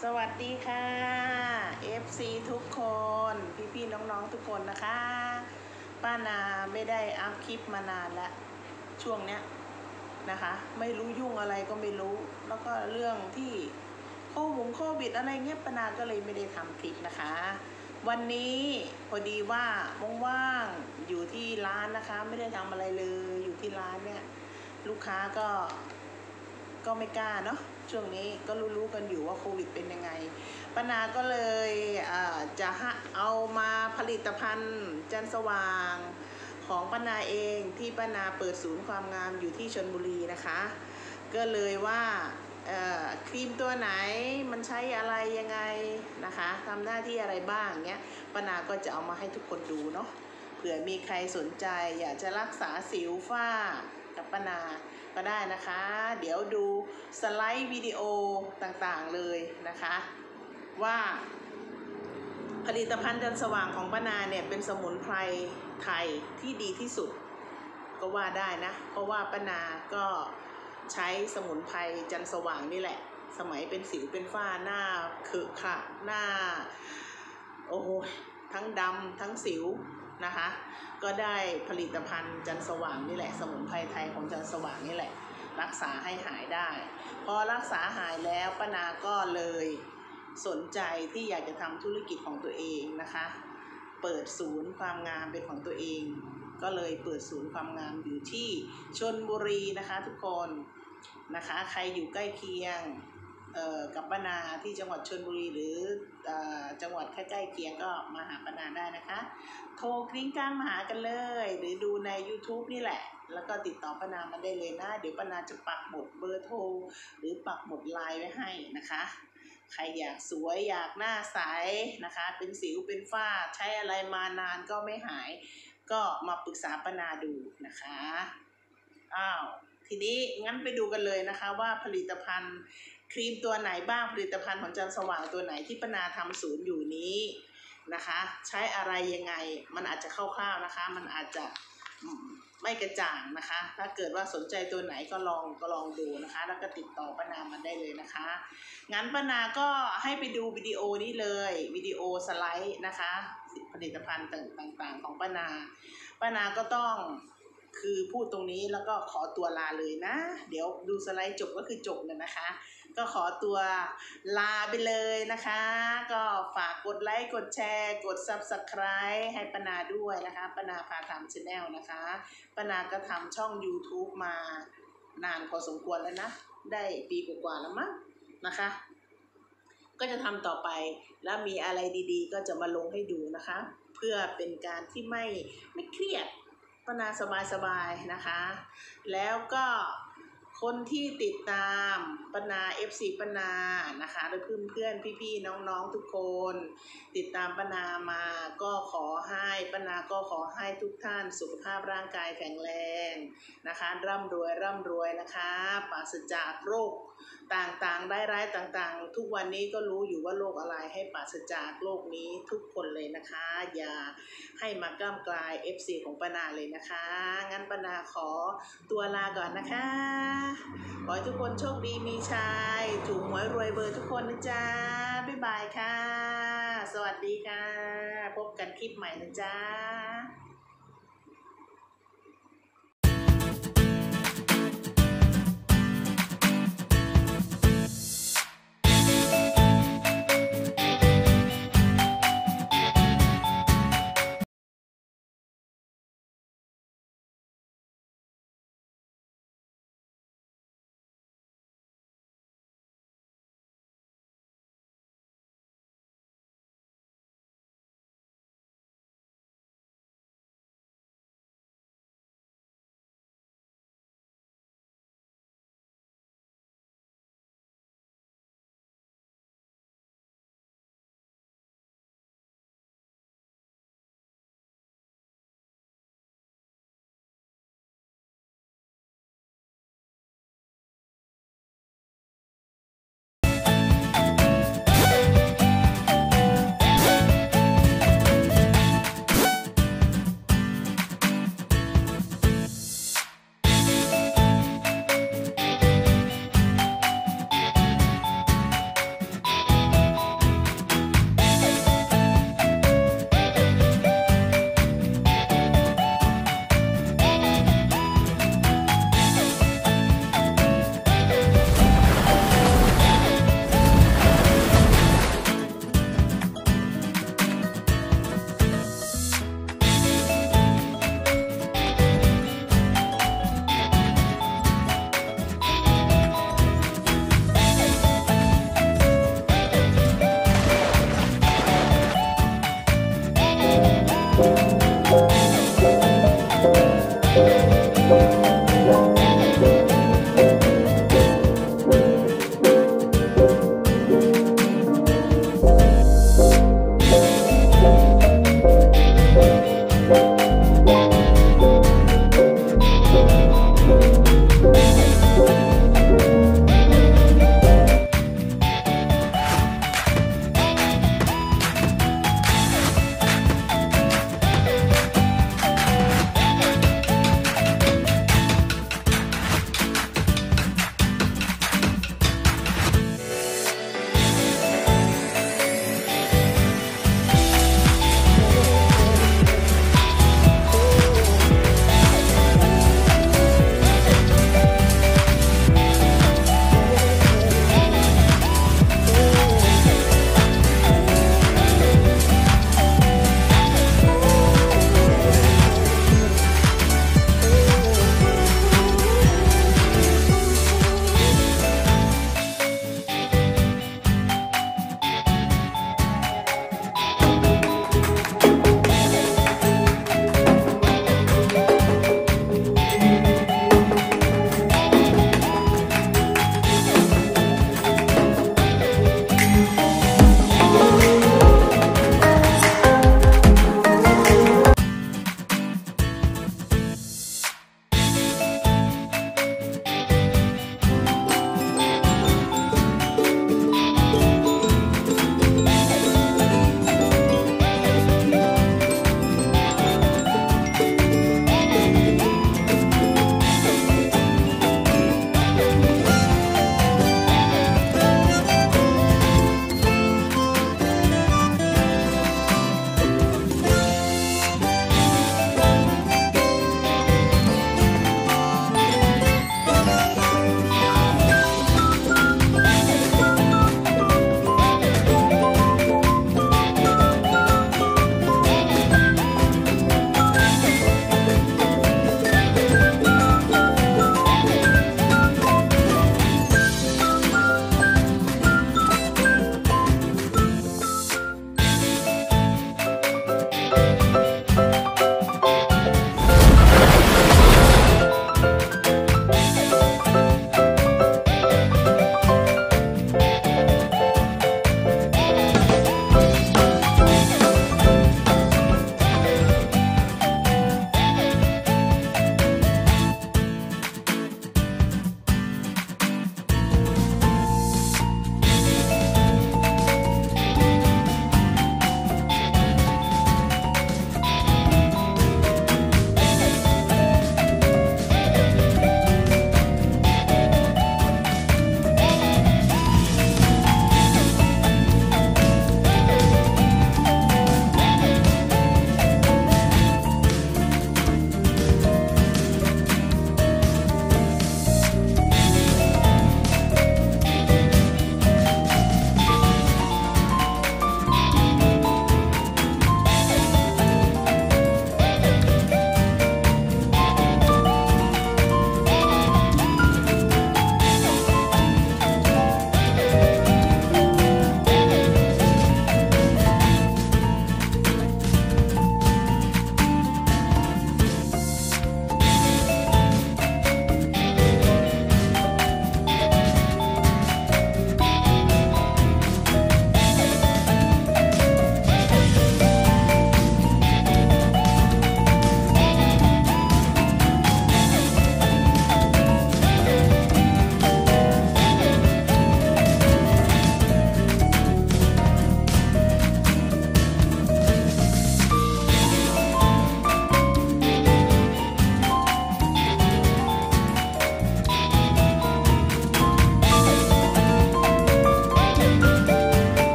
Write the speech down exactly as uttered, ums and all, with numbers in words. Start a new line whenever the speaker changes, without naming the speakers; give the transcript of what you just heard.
สวัสดีค่ะ เอฟ ซี ทุกคน พี่ๆน้องๆทุกคนนะคะป้านาไม่ได้อัพคลิปมานานแล้วช่วงเนี้ยนะคะไม่รู้ยุ่งอะไรก็ไม่รู้แล้วก็เรื่องที่โควิดโควิดอะไรเงี้ยป้านาก็เลยไม่ได้ทำคลิปนะคะวันนี้พอดีว่าว่างๆอยู่ที่ร้านนะคะไม่ได้ทำอะไรเลยอยู่ที่ร้านเนี่ยลูกค้าก็ก็ไม่กล้าเนาะช่วงนี้ก็รู้ๆกันอยู่ว่าโควิดเป็นยังไงป้านาก็เลยจะเอามาผลิตภัณฑ์จันทร์สว่างของป้านาเองที่ป้านาเปิดศูนย์ความงามอยู่ที่ชลบุรีนะคะก็เลยว่าครีมตัวไหนมันใช้อะไรยังไงนะคะทำหน้าที่อะไรบ้างเงี้ยป้านาก็จะเอามาให้ทุกคนดูเนาะเผื่อมีใครสนใจอยากจะรักษาสิวฝ้ากับป้านาก็ได้นะคะเดี๋ยวดูสไลด์วิดีโอต่างๆเลยนะคะว่าผลิตภัณฑ์จันทร์สว่างของป้านาเนี่ยเป็นสมุนไพรไทยที่ดีที่สุดก็ว่าได้นะเพราะว่าป้านาก็ใช้สมุนไพรจันทร์สว่างนี่แหละสมัยเป็นสิวเป็นฝ้าหน้าขึขระหน้าโอ้โหทั้งดำทั้งสิวนะคะก็ได้ผลิตภัณฑ์จันทร์สว่างนี่แหละสมุนไพรไทยของจันทร์สว่างนี่แหละรักษาให้หายได้พอรักษาหายแล้วป้านาก็เลยสนใจที่อยากจะทำธุรกิจของตัวเองนะคะเปิดศูนย์ความงามเป็นของตัวเองก็เลยเปิดศูนย์ความงามอยู่ที่ชลบุรีนะคะทุกคนนะคะใครอยู่ใกล้เคียงกับป้านาที่จังหวัดชลบุรีหรือจังหวัดใกล้ๆเคียงก็มาหาป้านาได้นะคะโทรกริ้งก้างมาหากันเลยหรือดูใน ยูทูบ นี่แหละแล้วก็ติดต่อป้านามาได้เลยนะเดี๋ยวป้านาจะปักหมุดเบอร์โทรหรือปักหมุดไลน์ไว้ให้นะคะใครอยากสวยอยากหน้าใสนะคะเป็นสิวเป็นฝ้าใช้อะไรมานานก็ไม่หายก็มาปรึกษาป้านาดูนะคะอ้าวทีนี้งั้นไปดูกันเลยนะคะว่าผลิตภัณฑ์ครีมตัวไหนบ้างผลิตภัณฑ์ของจันทร์สว่างตัวไหนที่ป้านาทำศูนย์อยู่นี้นะคะใช้อะไรยังไงมันอาจจะคร่าวๆนะคะมันอาจจะไม่กระจ่างนะคะถ้าเกิดว่าสนใจตัวไหนก็ลองก็ลองดูนะคะแล้วก็ติดต่อป้านามาได้เลยนะคะงั้นป้านาก็ให้ไปดูวิดีโอนี้เลยวิดีโอสไลด์นะคะผลิตภัณฑ์ต่างๆของป้านาป้านาก็ต้องคือพูดตรงนี้แล้วก็ขอตัวลาเลยนะเดี๋ยวดูสไลด์จบก็คือจบเลยนะคะก็ขอตัวลาไปเลยนะคะก็ฝากกดไลค์กดแชร์กด ซับสไครบ์ ให้ป้านาด้วยนะคะป้านาพาทำ ชาแนล นะคะป้านาก็ทำช่อง ยูทูบ มานานพอสมควรแล้วนะได้ปีกว่าๆแล้วมั้งนะคะก็จะทำต่อไปแล้วมีอะไรดีๆก็จะมาลงให้ดูนะคะเพื่อเป็นการที่ไม่ไม่เครียดป้านาสบายๆนะคะแล้วก็คนที่ติดตามป้านา เอฟ ซี ป้านานะคะหรือเพื่อนๆพี่ๆน้องๆทุกคนติดตามป้านามาก็ขอให้ป้านาก็ขอให้ทุกท่านสุขภาพร่างกายแข็งแรงนะคะร่ำรวยร่ำรวยนะคะปราศจากโรคต่างๆร้ายๆต่างๆทุกวันนี้ก็รู้อยู่ว่าโรคอะไรให้ปราศจากโรคนี้ทุกคนเลยนะคะอย่าให้มาก้ามกลาย เอฟ ซี ของป้านาเลยนะคะงั้นป้านาขอตัวลาก่อนนะคะขอให้ทุกคนโชคดีมีชัยถูกหวยรวยเบอร์ทุกคนนะจ๊ะบ๊ายบายค่ะสวัสดีค่ะพบกันคลิปใหม่นะจ๊ะ